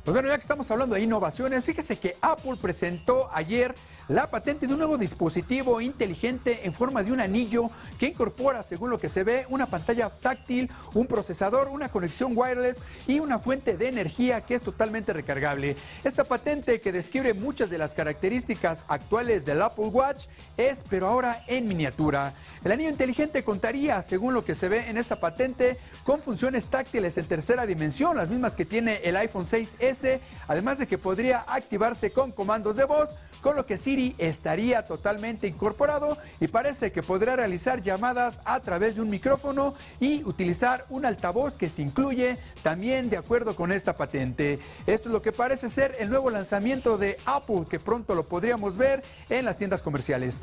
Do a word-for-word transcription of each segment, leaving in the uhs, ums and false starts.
Pues bueno, ya que estamos hablando de innovaciones, fíjese que Apple presentó ayer la patente de un nuevo dispositivo inteligente en forma de un anillo que incorpora, según lo que se ve, una pantalla táctil, un procesador, una conexión wireless y una fuente de energía que es totalmente recargable. Esta patente, que describe muchas de las características actuales del Apple Watch, es pero ahora en miniatura. El anillo inteligente contaría, según lo que se ve en esta patente, con funciones táctiles en tercera dimensión, las mismas que tiene el iPhone seis ese, además de que podría activarse con comandos de voz, con lo que Siri estaría totalmente incorporado y parece que podrá realizar llamadas a través de un micrófono y utilizar un altavoz que se incluye también de acuerdo con esta patente. Esto es lo que parece ser el nuevo lanzamiento de Apple, que pronto lo podríamos ver en las tiendas comerciales.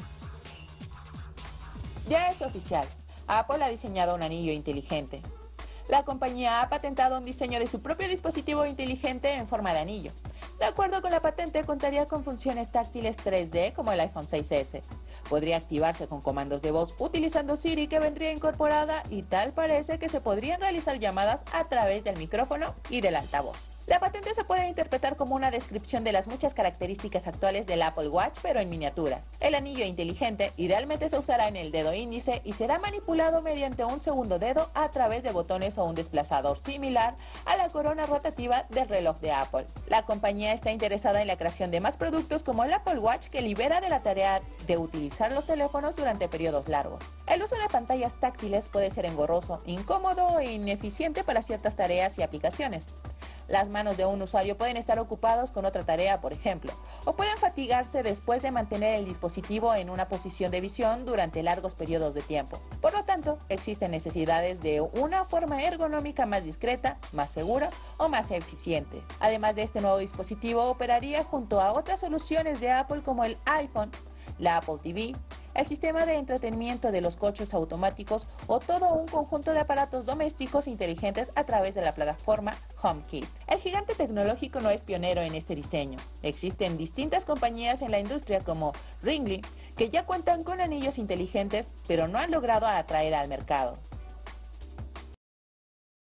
Ya es oficial, Apple ha diseñado un anillo inteligente. La compañía ha patentado un diseño de su propio dispositivo inteligente en forma de anillo. De acuerdo con la patente, contaría con funciones táctiles tres D como el iPhone seis ese. Podría activarse con comandos de voz utilizando Siri, que vendría incorporada, y tal parece que se podrían realizar llamadas a través del micrófono y del altavoz. La patente se puede interpretar como una descripción de las muchas características actuales del Apple Watch, pero en miniatura. El anillo inteligente idealmente se usará en el dedo índice y será manipulado mediante un segundo dedo a través de botones o un desplazador similar a la corona rotativa del reloj de Apple. La compañía está interesada en la creación de más productos como el Apple Watch, que libera de la tarea de utilizar los teléfonos durante periodos largos. El uso de pantallas táctiles puede ser engorroso, incómodo e ineficiente para ciertas tareas y aplicaciones. Las manos de un usuario pueden estar ocupados con otra tarea, por ejemplo, o pueden fatigarse después de mantener el dispositivo en una posición de visión durante largos periodos de tiempo. Por lo tanto, existen necesidades de una forma ergonómica más discreta, más segura o más eficiente. Además de este nuevo dispositivo, operaría junto a otras soluciones de Apple como el iPhone, la Apple T V, el sistema de entretenimiento de los coches automáticos o todo un conjunto de aparatos domésticos inteligentes a través de la plataforma HomeKit. El gigante tecnológico no es pionero en este diseño. Existen distintas compañías en la industria como Ringling, que ya cuentan con anillos inteligentes, pero no han logrado atraer al mercado.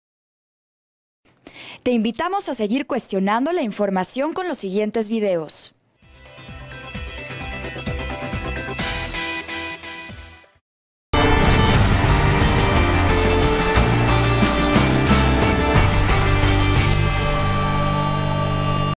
Te invitamos a seguir cuestionando la información con los siguientes videos.